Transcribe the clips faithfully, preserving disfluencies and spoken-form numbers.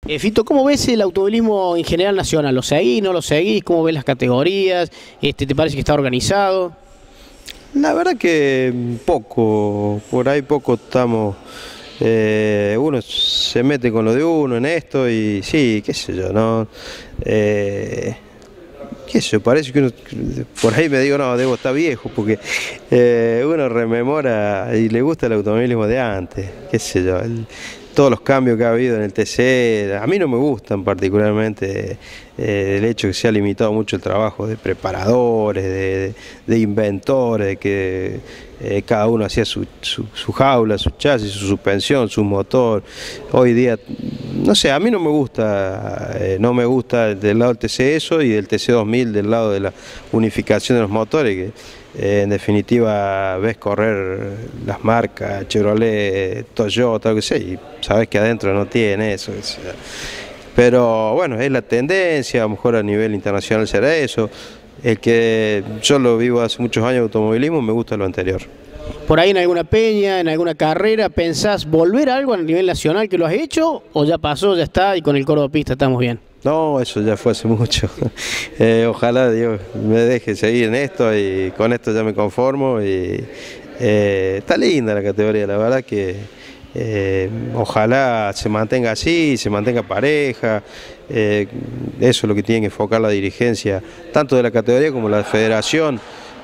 Eh, Fito, ¿cómo ves el automovilismo en general nacional? ¿Lo seguís, no lo seguís? ¿Cómo ves las categorías? Este, ¿te parece que está organizado? La verdad que poco, por ahí poco estamos, eh, uno se mete con lo de uno en esto y sí, qué sé yo, ¿no? Eh, qué sé yo, parece que uno, por ahí me digo, no, debo estar viejo, porque eh, uno rememora y le gusta el automovilismo de antes, qué sé yo, el, todos los cambios que ha habido en el T C, a mí no me gustan particularmente eh, el hecho que se ha limitado mucho el trabajo de preparadores, de, de, de inventores, de que eh, cada uno hacía su, su, su jaula, su chasis, su suspensión, su motor. Hoy día, no sé, a mí no me gusta, eh, no me gusta del lado del T C eso y del T C dos mil del lado de la unificación de los motores, que Eh, en definitiva ves correr las marcas Chevrolet, Toyota, lo que sea, y sabes que adentro no tiene eso. Pero bueno, es la tendencia, a lo mejor a nivel internacional será eso. El que yo lo vivo hace muchos años de automovilismo, me gusta lo anterior. ¿Por ahí en alguna peña, en alguna carrera, pensás volver a algo a nivel nacional que lo has hecho? ¿O ya pasó, ya está y con el Córdoba Pista estamos bien? No, eso ya fue hace mucho. Eh, ojalá Dios me deje seguir en esto y con esto ya me conformo. Y, eh, está linda la categoría, la verdad que eh, ojalá se mantenga así, se mantenga pareja. Eh, eso es lo que tiene que enfocar la dirigencia, tanto de la categoría como de la federación.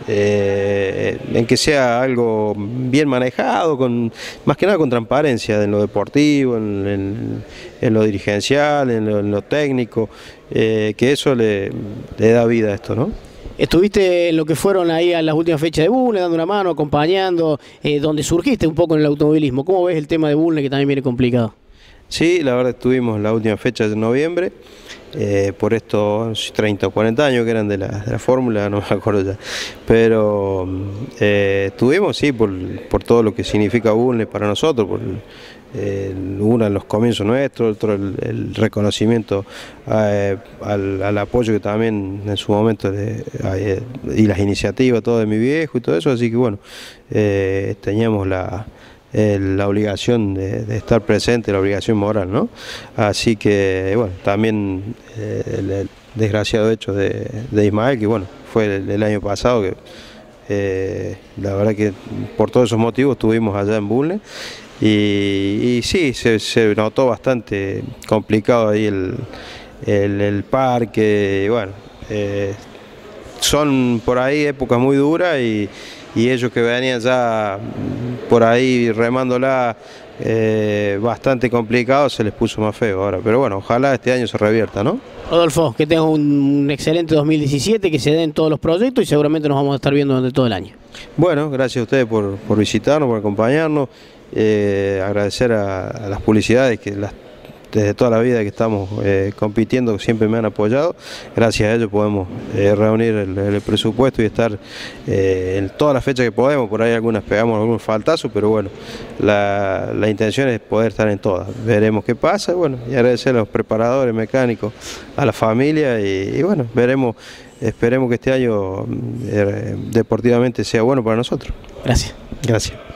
Eh, en que sea algo bien manejado, con, más que nada con transparencia en lo deportivo, en, en, en lo dirigencial, en lo, en lo técnico, eh, que eso le, le da vida a esto, ¿no? Estuviste en lo que fueron ahí a las últimas fechas de Bulnes, dando una mano, acompañando, eh, donde surgiste un poco en el automovilismo. ¿Cómo ves el tema de Bulnes, que también viene complicado? Sí, la verdad estuvimos la última fecha de noviembre, eh, por estos treinta o cuarenta años que eran de la, de la fórmula, no me acuerdo ya, pero eh, estuvimos, sí, por, por todo lo que significa Bulnes para nosotros, por eh, uno en los comienzos nuestros, otro el, el reconocimiento eh, al, al apoyo que también en su momento de, eh, y las iniciativas, todo de mi viejo y todo eso, así que bueno, eh, teníamos la... la obligación de, de estar presente, la obligación moral, ¿no? Así que, bueno, también eh, el, el desgraciado hecho de, de Ismael, que bueno, fue el, el año pasado, que eh, la verdad que por todos esos motivos estuvimos allá en Bulnes, y, y sí, se, se notó bastante complicado ahí el, el, el parque, y bueno, eh, son por ahí épocas muy duras y y ellos que venían ya por ahí remándola eh, bastante complicado, se les puso más feo ahora, pero bueno, ojalá este año se revierta, ¿no? Rodolfo, que tengas un excelente dos mil diecisiete, que se den todos los proyectos y seguramente nos vamos a estar viendo durante todo el año. Bueno, gracias a ustedes por, por visitarnos, por acompañarnos, eh, agradecer a, a las publicidades que las desde toda la vida que estamos eh, compitiendo siempre me han apoyado. Gracias a ellos podemos eh, reunir el, el presupuesto y estar eh, en todas las fechas que podemos. Por ahí algunas pegamos algunos faltazos, pero bueno, la, la intención es poder estar en todas. Veremos qué pasa, bueno, y agradecer a los preparadores, mecánicos, a la familia y, y bueno, veremos, esperemos que este año eh, deportivamente sea bueno para nosotros. Gracias. Gracias.